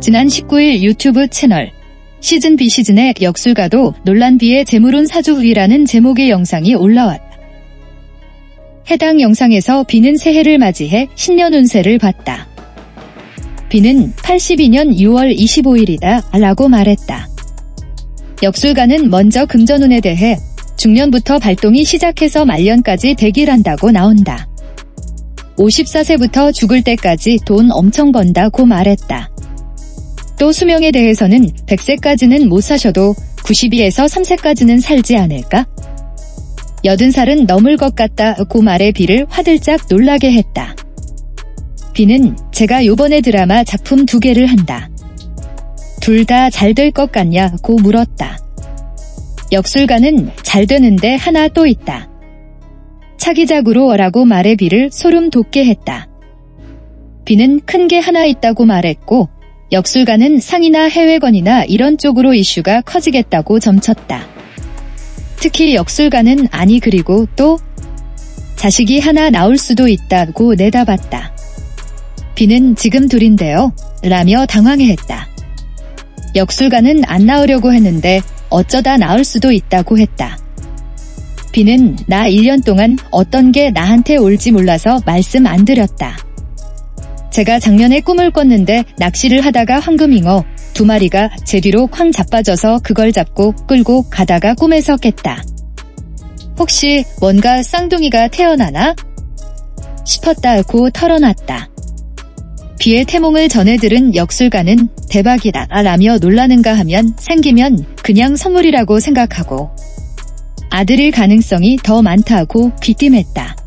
지난 19일 유튜브 채널 시즌 B 시즌의 역술가도 논란 B의 재물운 사주이라는 제목의 영상이 올라왔다. 해당 영상에서 B는 새해를 맞이해 신년 운세를 봤다. B는 82년 6월 25일이다 라고 말했다. 역술가는 먼저 금전운에 대해 중년부터 발동이 시작해서 말년까지 대길한다고 나온다. 54세부터 죽을 때까지 돈 엄청 번다고 말했다. 또 수명에 대해서는 100세까지는 못 사셔도 92에서 3세까지는 살지 않을까? 80살은 넘을 것 같다고 말해 B를 화들짝 놀라게 했다. B는 제가 요번에 드라마 작품 2개를 한다. 둘 다 잘 될 것 같냐고 물었다. 역술가는 잘 되는데 하나 또 있다. 차기작으로 라고 말해 B를 소름 돋게 했다. B는 큰 게 하나 있다고 말했고 역술가는 상이나 해외건이나 이런 쪽으로 이슈가 커지겠다고 점쳤다. 특히 역술가는 아니 그리고 또 자식이 하나 나올 수도 있다고 내다봤다. B는 지금 둘인데요 라며 당황해했다. 역술가는 안 낳으려고 했는데 어쩌다 낳을 수도 있다고 했다. B는 나 1년 동안 어떤 게 나한테 올지 몰라서 말씀 안 드렸다. 제가 작년에 꿈을 꿨는데 낚시를 하다가 황금잉어 2마리가 제 뒤로 쾅 자빠져서 그걸 잡고 끌고 가다가 꿈에서 깼다. 혹시 뭔가 쌍둥이가 태어나나? 싶었다고 털어놨다. B의 태몽을 전해 들은 역술가는 대박이다 라며 놀라는가 하면 생기면 그냥 선물이라고 생각하고 아들일 가능성이 더 많다고 귀띔했다.